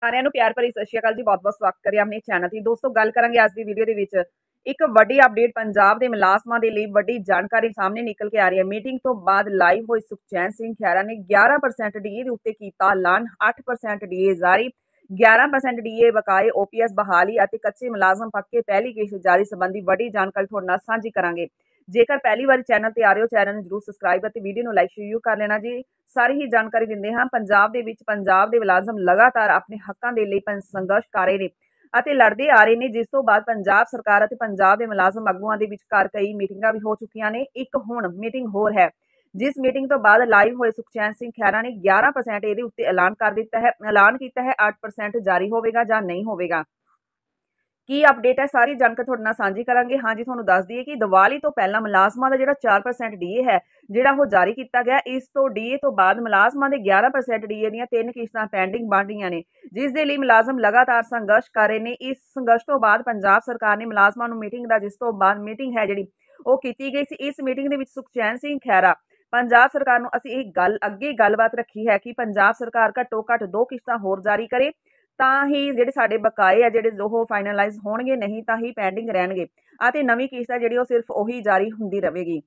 ਸਾਰਿਆਂ ਨੂੰ ਪਿਆਰ ਭਰੀ ਸਤਿ ਸ਼੍ਰੀ ਅਕਾਲ ਜੀ। ਬਹੁਤ-ਬਹੁਤ ਸਵਾਗਤ ਕਰਿਆ ਆਪਣੇ ਚੈਨਲ ਤੇ। ਦੋਸਤੋ ਗੱਲ ਕਰਾਂਗੇ ਅੱਜ ਦੀ ਵੀਡੀਓ ਦੇ ਵਿੱਚ ਇੱਕ ਵੱਡੀ ਅਪਡੇਟ ਪੰਜਾਬ ਦੇ ਮੁਲਾਜ਼ਮਾਂ ਦੇ ਲਈ ਵੱਡੀ ਜਾਣਕਾਰੀ ਸਾਹਮਣੇ ਨਿਕਲ ਕੇ ਆ ਰਹੀ ਹੈ। ਮੀਟਿੰਗ ਤੋਂ ਬਾਅਦ ਲਾਈਵ ਹੋਏ ਸੁਖਚੈਨ ਸਿੰਘ ਖਹਿਰਾ ਨੇ 11% ਡੀਏ ਦੇ ਉੱਤੇ ਕੀਤਾ ਐਲਾਨ। 8% ਡੀਏ ਜਾਰੀ, 11% ਡੀਏ ਬਕਾਏ, ਓਪੀਐਸ ਬਹਾਲੀ ਅਤੇ ਕੱਚੇ ਮੁਲਾਜ਼ਮ ਪੱਕੇ ਪਹਿਲੀ ਕਿਸ਼ਤ ਜਾਰੀ ਸੰਬੰਧੀ ਵੱਡੀ ਜਾਣਕਾਰੀ ਤੁਹਾਡੇ ਨਾਲ ਸਾਂਝੀ ਕਰਾਂਗੇ। ਜੇਕਰ ਪਹਿਲੀ ਵਾਰ ਚੈਨਲ ਤੇ ਆ ਰਹੇ ਹੋ, ਚੈਨਲ ਨੂੰ ਜਰੂਰ ਸਬਸਕ੍ਰਾਈਬ ਅਤੇ ਵੀਡੀਓ ਨੂੰ ਲਾਈਕ ਸ਼ੇਅਰ ਕਰ ਲੈਣਾ ਜੀ। ਸਾਰੀ ਹੀ ਜਾਣਕਾਰੀ ਦਿੰਦੇ ਹਾਂ। ਪੰਜਾਬ ਦੇ ਮੁਲਾਜ਼ਮ ਲਗਾਤਾਰ ਆਪਣੇ ਹੱਕਾਂ ਦੇ ਲਈ ਸੰਘਰਸ਼ ਕਰ ਰਹੇ ਨੇ ਅਤੇ ਲੜਦੇ ਆ ਰਹੇ ਨੇ, ਜਿਸ ਤੋਂ ਬਾਅਦ ਪੰਜਾਬ ਸਰਕਾਰ ਅਤੇ ਪੰਜਾਬ ਦੇ ਮੁਲਾਜ਼ਮ ਆਗੂਆਂ ਦੇ ਵਿਚਕਾਰ ਕਈ ਮੀਟਿੰਗਾਂ ਵੀ ਹੋ ਚੁੱਕੀਆਂ ਨੇ। ਇੱਕ ਹੁਣ ਮੀਟਿੰਗ ਹੋਰ ਹੈ, ਜਿਸ ਮੀਟਿੰਗ ਤੋਂ ਬਾਅਦ ਲਾਈਵ ਹੋਏ ਸੁਖਚੈਨ ਸਿੰਘ ਖਹਿਰਾ ਨੇ 11% ਇਹਦੇ ਉੱਤੇ ਐਲਾਨ ਕਰ ਦਿੱਤਾ ਹੈ। ਐਲਾਨ ਕੀਤਾ ਹੈ 8% ਜਾਰੀ ਹੋਵੇਗਾ ਜਾਂ ਨਹੀਂ ਹੋਵੇਗਾ। ਕੀ ਅਪਡੇਟ ਹੈ, ਸਾਰੀ ਜਾਣਕਾਰੀ ਤੁਹਾਡੇ ਨਾਲ ਸਾਂਝੀ ਕਰਾਂਗੇ। ਹਾਂਜੀ, ਤੁਹਾਨੂੰ ਦੱਸ ਦਈਏ ਕਿ ਦੀਵਾਲੀ ਤੋਂ ਪਹਿਲਾਂ ਮੁਲਾਜ਼ਮਾਂ ਦਾ ਜਿਹੜਾ 4% ਡੀਏ ਹੈ ਜਿਹੜਾ ਉਹ ਜਾਰੀ ਕੀਤਾ ਗਿਆ। ਇਸ ਤੋਂ ਡੀਏ ਤੋਂ ਬਾਅਦ ਮੁਲਾਜ਼ਮਾਂ ਦੇ 11% ਡੀਏ ਦੀਆਂ 3 ਕਿਸ਼ਤਾਂ ਪੈਂਡਿੰਗ ਬਣ ਰਹੀਆਂ ਨੇ, ਜਿਸ ਦੇ ਲਈ ਮੁਲਾਜ਼ਮ ਲਗਾਤਾਰ ਸੰਘਰਸ਼ ਕਰ ਰਹੇ ਨੇ। ਇਸ ਸੰਘਰਸ਼ ਤੋਂ ਬਾਅਦ ਪੰਜਾਬ ਸਰਕਾਰ ਨੇ ਮੁਲਾਜ਼ਮਾਂ ਨੂੰ ਮੀਟਿੰਗ ਦਾ, ਜਿਸ ਤੋਂ ਬਾਅਦ ਮੀਟਿੰਗ ਹੈ ਜਿਹੜੀ ਉਹ ਕੀਤੀ ਗਈ ਸੀ। ਇਸ ਮੀਟਿੰਗ ਦੇ ਵਿੱਚ ਸੁਖਚੈਨ ਸਿੰਘ ਖਹਿਰਾ ਪੰਜਾਬ ਸਰਕਾਰ ਨੂੰ ਅਸੀਂ ਇਹ ਗੱਲਬਾਤ ਰੱਖੀ ਹੈ ਕਿ ਪੰਜਾਬ ਸਰਕਾਰ ਘੱਟੋ ਘੱਟ 2 ਕਿਸ਼ਤਾਂ ਹੋਰ ਜਾਰੀ ਕਰੇ, ਤਾਂ ਹੀ ਜਿਹੜੇ ਸਾਡੇ ਬਕਾਏ ਆ ਜਿਹੜੇ ਉਹ ਫਾਈਨਲਾਈਜ਼ ਹੋਣਗੇ, ਨਹੀਂ ਤਾਂ ਹੀ ਪੈਂਡਿੰਗ ਰਹਿਣਗੇ ਅਤੇ ਨਵੀਂ ਕਿਸ਼ਤ ਹੈ ਜਿਹੜੀ ਉਹ ਸਿਰਫ ਉਹੀ ਜਾਰੀ ਹੁੰਦੀ ਰਹੇਗੀ।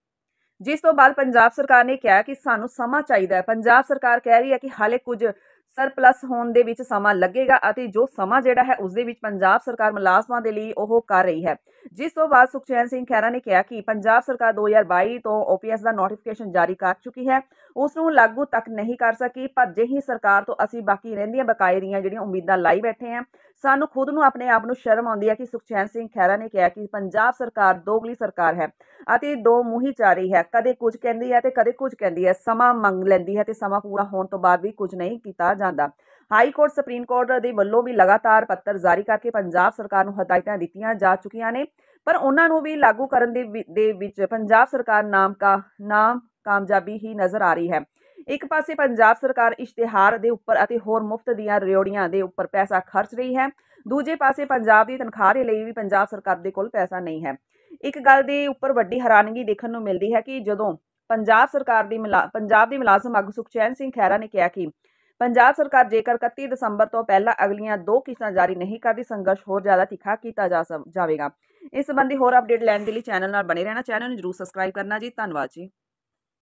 ਜਿਸ ਤੋਂ ਬਾਅਦ ਪੰਜਾਬ ਸਰਕਾਰ ਨੇ ਕਿਹਾ ਕਿ ਸਾਨੂੰ ਸਮਾਂ ਚਾਹੀਦਾ ਹੈ। ਪੰਜਾਬ ਸਰਕਾਰ ਕਹਿ ਰਹੀ ਹੈ ਕਿ ਹਾਲੇ ਕੁਝ ਸਰਪਲਸ ਹੋਣ ਦੇ ਵਿੱਚ ਸਮਾਂ ਲੱਗੇਗਾ ਅਤੇ ਜੋ ਸਮਾਂ ਜਿਹੜਾ ਹੈ ਉਸ ਦੇ ਵਿੱਚ ਪੰਜਾਬ ਸਰਕਾਰ ਮੁਲਾਜ਼ਮਾਂ ਦੇ ਲਈ ਉਹ ਕਰ ਰਹੀ ਹੈ। ਜਿਸ ਤੋਂ ਬਾਅਦ ਸੁਖਚੈਨ ਸਿੰਘ ਖਹਿਰਾ ਨੇ ਕਿਹਾ ਕਿ ਪੰਜਾਬ ਸਰਕਾਰ 2022 ਤੋਂ ਓਪੀਐਸ ਦਾ ਨੋਟੀਫਿਕੇਸ਼ਨ ਜਾਰੀ ਕਰ ਚੁੱਕੀ ਹੈ, ਉਸ ਨੂੰ ਲਾਗੂ ਤੱਕ ਨਹੀਂ ਕਰ ਸਕੀ। ਪਰ ਜਿਹੀ ਸਰਕਾਰ ਤੋਂ ਅਸੀਂ ਬਾਕੀ ਰਹਿੰਦੀਆਂ ਬਕਾਏ ਦੀਆਂ ਜਿਹੜੀਆਂ ਉਮੀਦਾਂ ਲਾਈ ਬੈਠੇ ਹਾਂ, ਸਾਨੂੰ ਖੁਦ ਨੂੰ ਆਪਣੇ ਆਪ ਨੂੰ ਸ਼ਰਮ ਆਉਂਦੀ ਹੈ ਕਿ ਸੁਖਚੈਨ ਸਿੰਘ ਖਹਿਰਾ ਨੇ ਕਿਹਾ ਕਿ ਪੰਜਾਬ ਸਰਕਾਰ ਦੋਗਲੀ ਸਰਕਾਰ ਹੈ ਅਤੇ ਦੋ ਮੂੰਹੀ ਚਾਰੀ ਹੈ। ਕਦੇ ਕੁਝ ਕਹਿੰਦੀ ਹੈ ਤੇ ਕਦੇ ਕੁਝ ਕਹਿੰਦੀ ਹੈ, ਸਮਾਂ ਮੰਗ ਲੈਂਦੀ ਹੈ ਤੇ ਸਮਾਂ ਪੂਰਾ ਹੋਣ ਤੋਂ ਬਾਅਦ ਵੀ ਕੁਝ ਨਹੀਂ ਕੀਤਾ ਜਾਂਦਾ। ਹਾਈ ਕੋਰਟ, ਸੁਪਰੀਮ ਕੋਰਟ ਦੇ ਵੱਲੋਂ ਵੀ ਲਗਾਤਾਰ ਪੱਤਰ ਜਾਰੀ ਕਰਕੇ ਪੰਜਾਬ ਸਰਕਾਰ ਨੂੰ ਹਦਾਇਤਾਂ ਦਿੱਤੀਆਂ ਜਾ ਚੁੱਕੀਆਂ ਨੇ, ਪਰ ਉਹਨਾਂ ਨੂੰ ਵੀ ਲਾਗੂ ਕਰਨ ਦੇ ਵਿੱਚ ਪੰਜਾਬ ਸਰਕਾਰ ਕਾਮਯਾਬੀ ਹੀ ਨਜ਼ਰ ਆ ਰਹੀ ਹੈ। ਇੱਕ ਪਾਸੇ ਪੰਜਾਬ ਸਰਕਾਰ ਇਸ਼ਤਿਹਾਰ ਦੇ ਉੱਪਰ ਅਤੇ ਹੋਰ ਮੁਫਤ ਦੀਆਂ ਰਿਓੜੀਆਂ ਦੇ ਉੱਪਰ ਪੈਸਾ ਖਰਚ ਰਹੀ ਹੈ, ਦੂਜੇ ਪਾਸੇ ਪੰਜਾਬ ਦੀ ਤਨਖਾਹ ਦੇ ਲਈ ਵੀ ਪੰਜਾਬ ਸਰਕਾਰ ਦੇ ਕੋਲ ਪੈਸਾ ਨਹੀਂ ਹੈ। ਇੱਕ ਗੱਲ ਦੇ ਉੱਪਰ ਵੱਡੀ ਹੈਰਾਨਗੀ ਦੇਖਣ ਨੂੰ ਮਿਲਦੀ ਹੈ ਕਿ ਜਦੋਂ ਪੰਜਾਬ ਦੇ ਮੁਲਾਜ਼ਮ ਆਗੂ ਸੁਖਚੈਨ ਸਿੰਘ ਖਹਿਰਾ ਨੇ ਕਿਹਾ ਕਿ ਪੰਜਾਬ ਸਰਕਾਰ ਜੇਕਰ 31 ਦਸੰਬਰ ਤੋਂ ਪਹਿਲਾਂ ਅਗਲੀਆਂ 2 ਕਿਸ਼ਤਾਂ ਜਾਰੀ ਨਹੀਂ ਕਰਦੀ, ਸੰਘਰਸ਼ ਹੋਰ ਜ਼ਿਆਦਾ ਤਿੱਖਾ ਕੀਤਾ ਜਾਵੇਗਾ। ਇਸ ਸੰਬੰਧੀ ਹੋਰ ਅਪਡੇਟ ਲੈਣ ਦੇ ਲਈ ਚੈਨਲ ਨਾਲ ਬਣੇ ਰਹਿਣਾ। ਚੈਨਲ ਨੂੰ ਜਰੂਰ ਸਬਸਕ੍ਰਾਈਬ ਕਰਨਾ ਜੀ। ਧੰਨਵਾਦ ਜੀ।